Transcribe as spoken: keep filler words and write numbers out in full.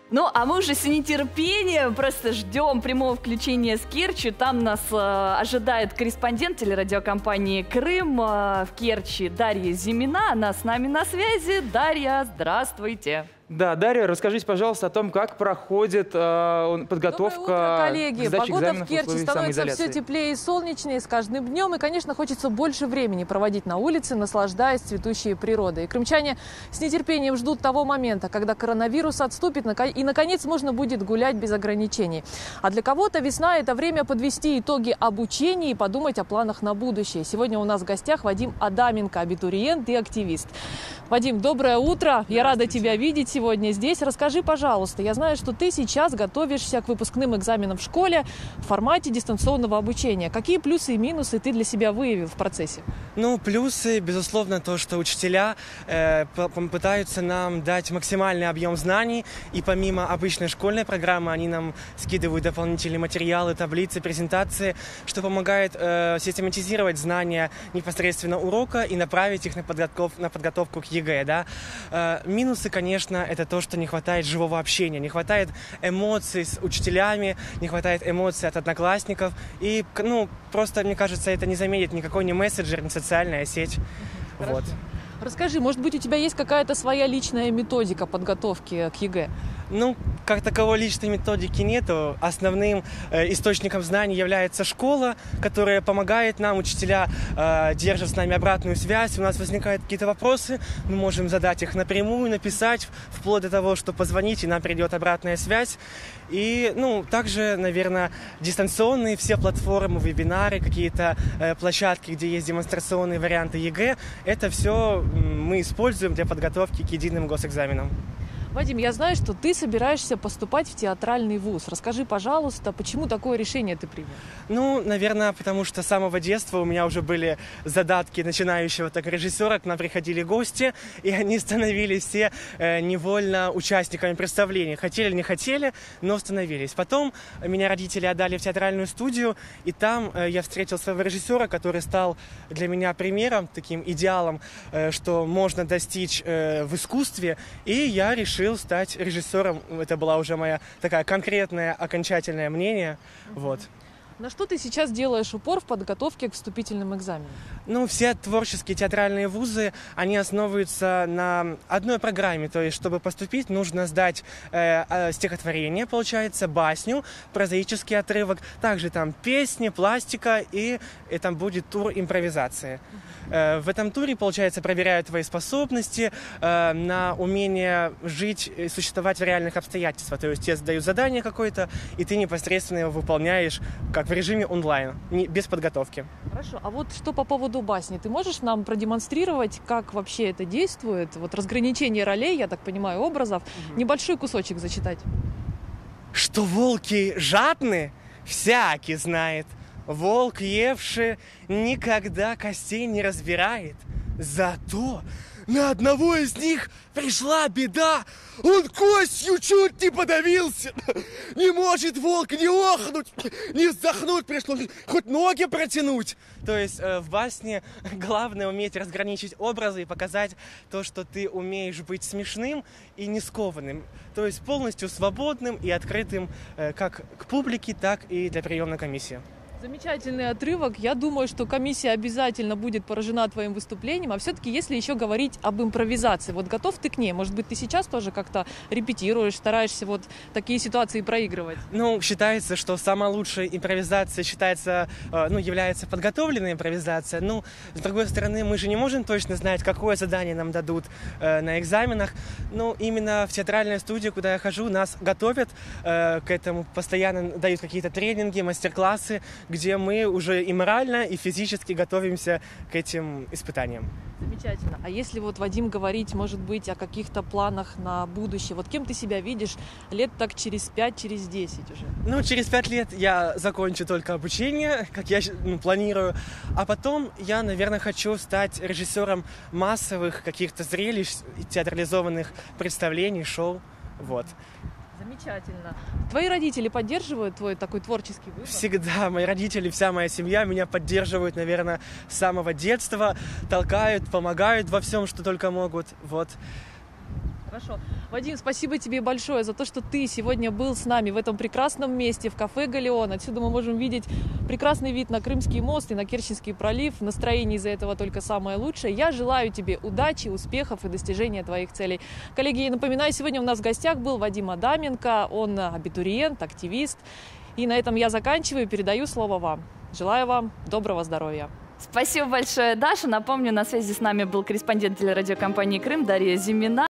Ну, а мы уже с нетерпением просто ждем прямого включения с Керчью. Там нас э, ожидает корреспондент телерадиокомпании «Крым» э, в Керчи Дарья Зимина. Она с нами на связи. Дарья, здравствуйте. Да, Дарья, расскажите, пожалуйста, о том, как проходит э, подготовка. Доброе утро, коллеги. К сдаче Погода экзаменов в Керчи становится все теплее и солнечнее с каждым днем. И, конечно, хочется больше времени проводить на улице, наслаждаясь цветущей природой. И крымчане с нетерпением ждут того момента, когда коронавирус отступит и, наконец, можно будет гулять без ограничений. А для кого-то весна – это время подвести итоги обучения и подумать о планах на будущее. Сегодня у нас в гостях Вадим Адаменко, абитуриент и активист. Вадим, доброе утро. Я рада тебя видеть сегодня здесь. Расскажи, пожалуйста, я знаю, что ты сейчас готовишься к выпускным экзаменам в школе в формате дистанционного обучения. Какие плюсы и минусы ты для себя выявил в процессе? Ну, плюсы, безусловно, то, что учителя э, пытаются нам дать максимальный объем знаний, и помимо обычной школьной программы они нам скидывают дополнительные материалы, таблицы, презентации, что помогает э, систематизировать знания непосредственно урока и направить их на подготовку, на подготовку к ЕГЭ. Да? Э, минусы, конечно, это то, что не хватает живого общения, не хватает эмоций с учителями, не хватает эмоций от одноклассников. И, ну, просто, мне кажется, это не заменит никакой ни мессенджер, ни социальная сеть. Вот. Расскажи, может быть, у тебя есть какая-то своя личная методика подготовки к ЕГЭ? Ну, как таковой личной методики нету. Основным э, источником знаний является школа, которая помогает нам, учителя э, держат с нами обратную связь. У нас возникают какие-то вопросы, мы можем задать их напрямую, написать, вплоть до того, что позвонить, и нам придет обратная связь. И, ну, также, наверное, дистанционные все платформы, вебинары, какие-то э, площадки, где есть демонстрационные варианты ЕГЭ, это все мы используем для подготовки к единым госэкзаменам. Вадим, я знаю, что ты собираешься поступать в театральный вуз. Расскажи, пожалуйста, почему такое решение ты принял? Ну, наверное, потому что с самого детства у меня уже были задатки начинающего так режиссера. К нам приходили гости, и они становились все э, невольно участниками представления. Хотели или не хотели, но становились. Потом меня родители отдали в театральную студию, и там э, я встретил своего режиссера, который стал для меня примером, таким идеалом, э, что можно достичь э, в искусстве, и я решил стать режиссером. Это была уже моя такая конкретное, окончательное мнение. Uh-huh. Вот. На что ты сейчас делаешь упор в подготовке к вступительным экзаменам? Ну, все творческие театральные вузы, они основываются на одной программе. То есть, чтобы поступить, нужно сдать э, э, стихотворение, получается, басню, прозаический отрывок, также там песни, пластика, и, и там будет тур импровизации. Э, в этом туре, получается, проверяют твои способности э, на умение жить и существовать в реальных обстоятельствах. То есть, тебе задают задание какое-то, и ты непосредственно его выполняешь, как в режиме онлайн, не, без подготовки. Хорошо. А вот что по поводу басни? Ты можешь нам продемонстрировать, как вообще это действует? Вот разграничение ролей, я так понимаю, образов. Угу. Небольшой кусочек зачитать. Что волки жадны, всякий знает. Волк, евший, никогда костей не разбирает. Зато на одного из них пришла беда. Он костью чуть не подавился. Не может волк не охнуть, не вздохнуть, пришлось хоть ноги протянуть. То есть э, в басне главное уметь разграничить образы и показать то, что ты умеешь быть смешным и не скованным. То есть полностью свободным и открытым э, как к публике, так и для приемной комиссии. Замечательный отрывок. Я думаю, что комиссия обязательно будет поражена твоим выступлением. А все-таки, если еще говорить об импровизации, вот готов ты к ней? Может быть, ты сейчас тоже как-то репетируешь, стараешься вот такие ситуации проигрывать? Ну, считается, что самая лучшая импровизация считается, ну, является подготовленная импровизация. Ну, с другой стороны, мы же не можем точно знать, какое задание нам дадут э, на экзаменах. Ну, именно в театральной студии, куда я хожу, нас готовят э, к этому, постоянно дают какие-то тренинги, мастер-классы, где мы уже и морально, и физически готовимся к этим испытаниям. Замечательно. А если вот, Вадим, говорить, может быть, о каких-то планах на будущее, вот кем ты себя видишь лет так через пять, через десять уже? Ну, через пять лет я закончу только обучение, как я ну, планирую, а потом я, наверное, хочу стать режиссером массовых каких-то зрелищ, театрализованных представлений, шоу, вот. Замечательно. Твои родители поддерживают твой такой творческий выбор? Всегда. Мои родители, вся моя семья меня поддерживают, наверное, с самого детства. Толкают, помогают во всем, что только могут. Вот. Хорошо. Вадим, спасибо тебе большое за то, что ты сегодня был с нами в этом прекрасном месте, в кафе «Галеон». Отсюда мы можем видеть прекрасный вид на Крымский мост и на Керченский пролив. Настроение из-за этого только самое лучшее. Я желаю тебе удачи, успехов и достижения твоих целей. Коллеги, напоминаю, сегодня у нас в гостях был Вадим Адаменко. Он абитуриент, активист. И на этом я заканчиваю, передаю слово вам. Желаю вам доброго здоровья. Спасибо большое, Даша. Напомню, на связи с нами был корреспондент телерадиокомпании «Крым» Дарья Зимина.